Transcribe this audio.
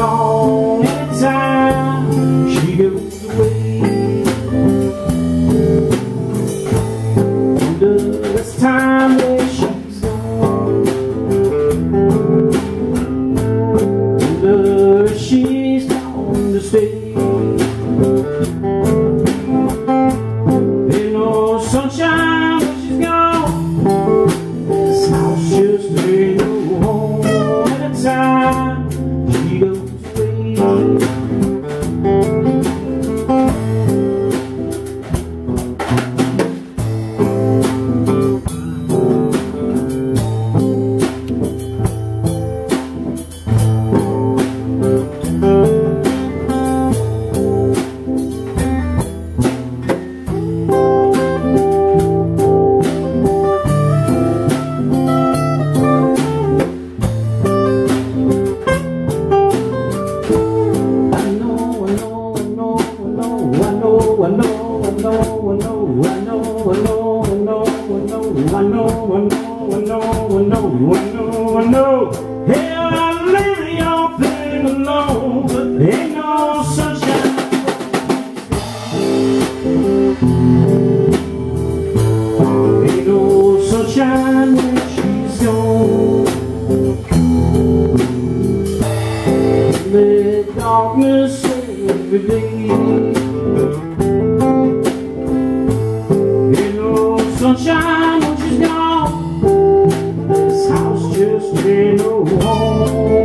gone anytime she goes away. Under this time that she's gone, under she's gone to stay. Ain't no sunshine when she's gone. This house just ain't no home anytime she goes away. I know. Hell, I leave your thing alone, but there ain't no sunshine. Ain't no sunshine when she's gone. The darkness every day. Ain't no sunshine when she's gone. This house just ain't no home.